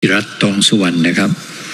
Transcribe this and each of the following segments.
จิรัตน์ ทองสุวรรณนะครับ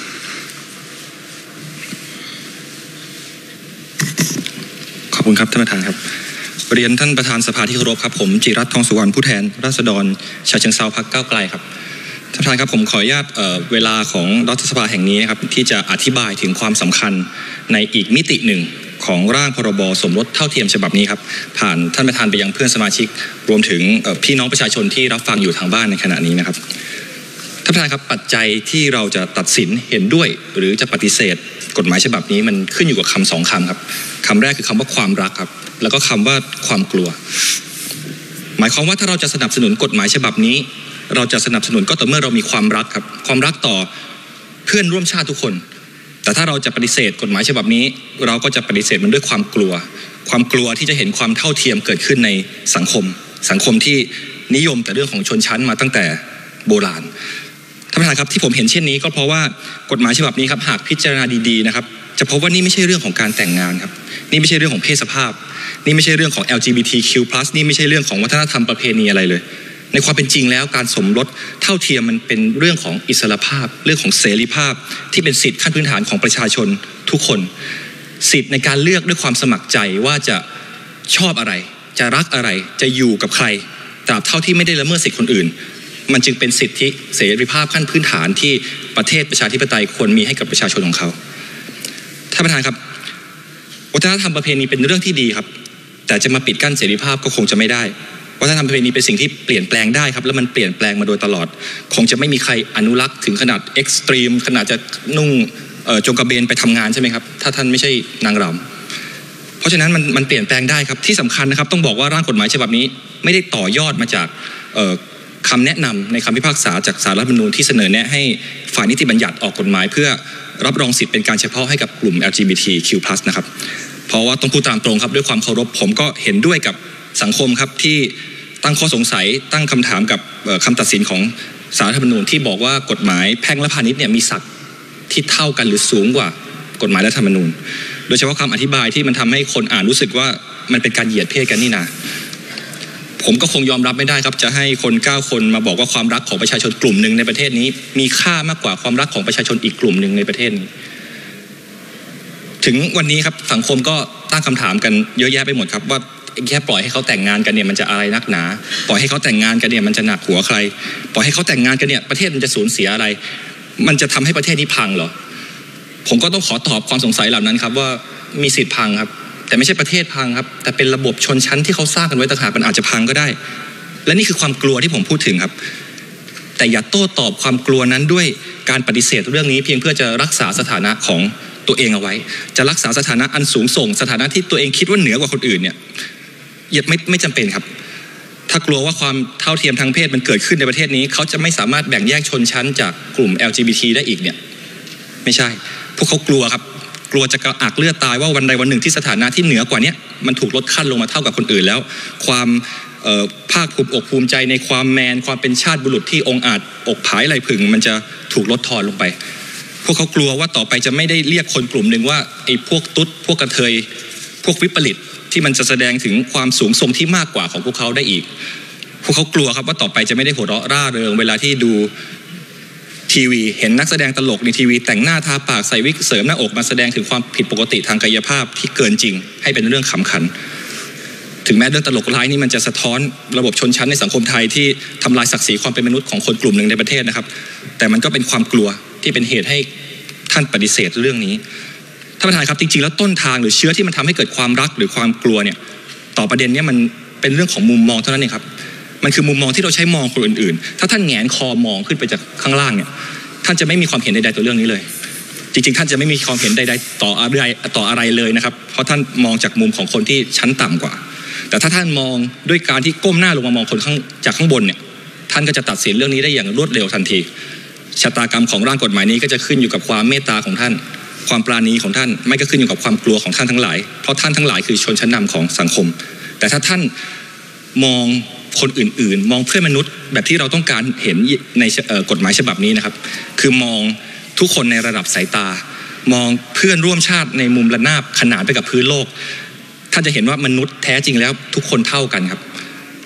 ขอบคุณครับท่านประธานครับเรียนท่านประธานสภาที่เคารพครับผมจิรัตน์ ทองสุวรรณผู้แทนราษฎรฉะเชิงเทราพรรคก้าวไกลครับท่านประธานครับผมขออนุญาตเวลาของรัฐสภาแห่งนี้นะครับที่จะอธิบายถึงความสำคัญในอีกมิติหนึ่งของร่างพรบสมรสเท่าเทียมฉบับนี้ครับผ่านท่านประธานไปยังเพื่อนสมาชิกรวมถึงพี่น้องประชาชนที่รับฟังอยู่ทางบ้านในขณะนี้นะครับท่านประธานครับปัจจัยที่เราจะตัดสินเห็นด้วยหรือจะปฏิเสธกฎหมายฉบับนี้มันขึ้นอยู่กับคำสองคำครับคำแรกคือคำว่าความรักครับแล้วก็คำว่าความกลัวหมายความว่าถ้าเราจะสนับสนุนกฎหมายฉบับนี้เราจะสนับสนุนก็ต่อเมื่อเรามีความรักครับความรักต่อเพื่อนร่วมชาติทุกคนแต่ถ้าเราจะปฏิเสธกฎหมายฉบับนี้เราก็จะปฏิเสธมันด้วยความกลัวที่จะเห็นความเท่าเทียมเกิดขึ้นในสังคมที่นิยมแต่เรื่องของชนชั้นมาตั้งแต่โบราณท่านประธานครับที่ผมเห็นเช่นนี้ก็เพราะว่ากฎหมายฉบับนี้ครับหากพิจารณาดีๆนะครับจะพบว่านี่ไม่ใช่เรื่องของการแต่งงานครับนี่ไม่ใช่เรื่องของเพศสภาพนี่ไม่ใช่เรื่องของ LGBTQ+ นี่ไม่ใช่เรื่องของวัฒนธรรมประเพณีอะไรเลยในความเป็นจริงแล้วการสมรสเท่าเทียมมันเป็นเรื่องของอิสรภาพเรื่องของเสรีภาพที่เป็นสิทธิขั้นพื้นฐานของประชาชนทุกคนสิทธิในการเลือกด้วยความสมัครใจว่าจะชอบอะไรจะรักอะไรจะอยู่กับใครตราบเท่าที่ไม่ได้ละเมิดสิทธิคนอื่นมันจึงเป็นสิทธิเสรีภาพขั้นพื้นฐานที่ประเทศประชาธิปไตยควรมีให้กับประชาชนของเขาท่านประธานครับวัฒนธรรมประเพณีเป็นเรื่องที่ดีครับแต่จะมาปิดกั้นเสรีภาพก็คงจะไม่ได้วัฒนธรรมประเพณีเป็นสิ่งที่เปลี่ยนแปลงได้ครับแล้วมันเปลี่ยนแปลงมาโดยตลอดคงจะไม่มีใครอนุรักษ์ถึงขนาดเอ็กซ์ตรีมขนาดจะนุ่งจงกระเบนไปทำงานใช่ไหมครับถ้าท่านไม่ใช่นางรำเพราะฉะนั้นมันเปลี่ยนแปลงได้ครับที่สำคัญนะครับต้องบอกว่าร่างกฎหมายฉบับนี้ไม่ได้ต่อยอดมาจากคำแนะนำในคำพิพากษาจากศาลรัฐธรรมนูญที่เสนอแนะให้ฝ่ายนิติบัญญัติออกกฎหมายเพื่อรับรองสิทธิ์เป็นการเฉพาะให้กับกลุ่ม LGBTQ+ นะครับเพราะว่าต้องพูดตามตรงครับด้วยความเคารพผมก็เห็นด้วยกับสังคมครับที่ตั้งข้อสงสัยตั้งคำถามกับคำตัดสินของศาลรัฐธรรมนูญที่บอกว่ากฎหมายแพ่งและพาณิชย์เนี่ยมีศักดิ์ที่เท่ากันหรือสูงกว่ากฎหมายรัฐธรรมนูญโดยเฉพาะคำอธิบายที่มันทำให้คนอ่านรู้สึกว่ามันเป็นการเหยียดเพศกันนี่นาผมก็คงยอมรับไม่ได้ครับจะให้คน9คนมาบอกว่าความรักของประชาชนกลุ่มหนึ่งในประเทศนี้มีค่ามากกว่าความรักของประชาชนอีกกลุ่มหนึ่งในประเทศนี้ถึงวันนี้ครับสังคมก็ตั้งคำถามกันเยอะแยะไปหมดครับว่าแค่ปล่อยให้เขาแต่งงานกันเนี่ยมันจะอะไรนักหนาปล่อยให้เขาแต่งงานกันเนี่ยมันจะหนักหัวใครปล่อยให้เขาแต่งงานกันเนี่ยประเทศมันจะสูญเสียอะไรมันจะทำให้ประเทศนี้พังเหรอผมก็ต้องขอตอบความสงสัยเหล่านั้นครับว่ามีสิทธิ์พังครับแต่ไม่ใช่ประเทศพังครับแต่เป็นระบบชนชั้นที่เขาสร้างกันไว้ต่างหากมันอาจจะพังก็ได้และนี่คือความกลัวที่ผมพูดถึงครับแต่อย่าโต้ตอบความกลัวนั้นด้วยการปฏิเสธเรื่องนี้เพียงเพื่อจะรักษาสถานะของตัวเองเอาไว้จะรักษาสถานะอันสูงส่งสถานะที่ตัวเองคิดว่าเหนือกว่าคนอื่นเนี่ยไม่จำเป็นครับถ้ากลัวว่าความเท่าเทียมทางเพศมันเกิดขึ้นในประเทศนี้เขาจะไม่สามารถแบ่งแยกชนชั้นจากกลุ่ม LGBT ได้อีกเนี่ยไม่ใช่พวกเขากลัวครับกลัวจะกระอักเลือดตายว่าวันใดวันหนึ่งที่สถานะที่เหนือกว่านี้มันถูกลดขั้นลงมาเท่ากับคนอื่นแล้วความภาคภูมิอกภูมิใจในความแมนความเป็นชาติบุรุษที่องอาจอกผายไหลผึ่งมันจะถูกลดทอนลงไปพวกเขากลัวว่าต่อไปจะไม่ได้เรียกคนกลุ่มหนึ่งว่าไอ้พวกตุ๊ดพวกกระเทยพวกวิปริตที่มันจะแสดงถึงความสูงส่งที่มากกว่าของพวกเขาได้อีกพวกเขากลัวครับว่าต่อไปจะไม่ได้หัวเราะร่าเริงเวลาที่ดูทีวีเห็นนักแสดงตลกในทีวีแต่งหน้าทาปากใส่วิกเสริมหน้าอกมาแสดงถึงความผิดปกติทางกายภาพที่เกินจริงให้เป็นเรื่องขำขันถึงแม้เรื่องตลกร้ายนี้มันจะสะท้อนระบบชนชั้นในสังคมไทยที่ทำลายศักดิ์ศรีความเป็นมนุษย์ของคนกลุ่มหนึ่งในประเทศนะครับแต่มันก็เป็นความกลัวที่เป็นเหตุให้ท่านปฏิเสธเรื่องนี้ท่านประธานครับจริงๆแล้วต้นทางหรือเชื้อที่มันทำให้เกิดความรักหรือความกลัวเนี่ยต่อประเด็นนี้มันเป็นเรื่องของมุมมองเท่านั้นเองครับมันคือมุมมองที่เราใช้มองคนอื่นๆถ้าท่านแหงนคอมองขึ้นไปจากข้างล่างเนี่ยท่านจะไม่มีความเห็นใดๆต่อเรื่องนี้เลยจริงๆท่านจะไม่มีความเห็นใดๆต่ออะไรเลยนะครับเพราะท่านมองจากมุมของคนที่ชั้นต่ำกว่าแต่ถ้าท่านมองด้วยการที่ก้มหน้าลงมามองคนจากข้างบนเนี่ยท่านก็จะตัดสินเรื่องนี้ได้อย่างรวดเร็วทันทีชะตากรรมของร่างกฎหมายนี้ก็จะขึ้นอยู่กับความเมตตาของท่านความปราณีของท่านไม่ก็ขึ้นอยู่กับความกลัวของท่านทั้งหลายเพราะท่านทั้งหลายคือชนชั้นนำของสังคมแต่ถ้าท่านมองคนอื่นๆมองเพื่อนมนุษย์แบบที่เราต้องการเห็นในกฎหมายฉบับนี้นะครับคือมองทุกคนในระดับสายตามองเพื่อนร่วมชาติในมุมระนาบขนานไปกับพื้นโลกท่านจะเห็นว่ามนุษย์แท้จริงแล้วทุกคนเท่ากันครับ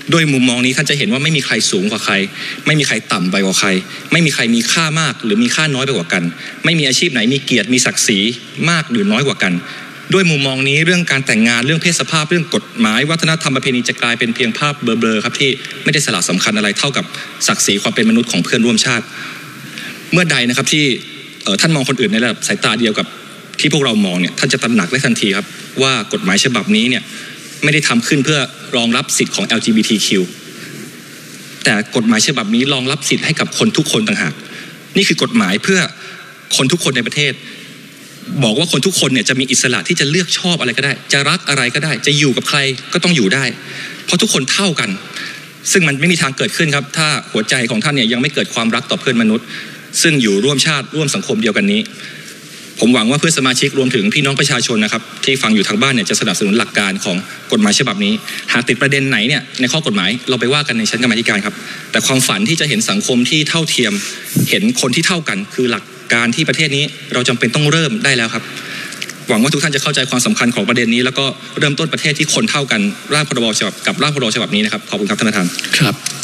ด้วยมุมมองนี้ท่านจะเห็นว่าไม่มีใครสูงกว่าใครไม่มีใครต่ำไปกว่าใครไม่มีใครมีค่ามากหรือมีค่าน้อยไปกว่ากันไม่มีอาชีพไหนมีเกียรติมีศักดิ์ศรีมากหรือน้อยกว่ากันด้วยมุมมองนี้เรื่องการแต่งงานเรื่องเพศสภาพเรื่องกฎหมายวัฒนธรรมประเพณีจะกลายเป็นเพียงภาพเบลอๆครับที่ไม่ได้สาระสำคัญอะไรเท่ากับศักดิ์ศรีความเป็นมนุษย์ของเพื่อนร่วมชาติเมื่อใดนะครับที่ท่านมองคนอื่นในระดับสายตาเดียวกับที่พวกเรามองเนี่ยท่านจะตระหนักได้ทันทีครับว่ากฎหมายฉบับนี้เนี่ยไม่ได้ทำขึ้นเพื่อรองรับสิทธิ์ของ LGBTQ แต่กฎหมายฉบับนี้รองรับสิทธิ์ให้กับคนทุกคนต่างหากนี่คือกฎหมายเพื่อคนทุกคนในประเทศบอกว่าคนทุกคนเนี่ยจะมีอิสระที่จะเลือกชอบอะไรก็ได้จะรักอะไรก็ได้จะอยู่กับใครก็ต้องอยู่ได้เพราะทุกคนเท่ากันซึ่งมันไม่มีทางเกิดขึ้นครับถ้าหัวใจของท่านเนี่ยยังไม่เกิดความรักต่อเพื่อนมนุษย์ซึ่งอยู่ร่วมชาติร่วมสังคมเดียวกันนี้ผมหวังว่าเพื่อนสมาชิกรวมถึงพี่น้องประชาชนนะครับที่ฟังอยู่ทางบ้านเนี่ยจะสนับสนุนหลักการของกฎหมายฉบับนี้หากติดประเด็นไหนเนี่ยในข้อกฎหมายเราไปว่ากันในชั้นกรรมาธิการครับแต่ความฝันที่จะเห็นสังคมที่เท่าเทียมเห็นคนที่เท่ากันคือหลักการที่ประเทศนี้เราจำเป็นต้องเริ่มได้แล้วครับหวังว่าทุกท่านจะเข้าใจความสำคัญของประเด็นนี้แล้วก็เริ่มต้นประเทศที่คนเท่ากันร่างพรบฉบับกับร่างพรบฉบับนี้นะครับขอบคุณครับท่านประธานครับ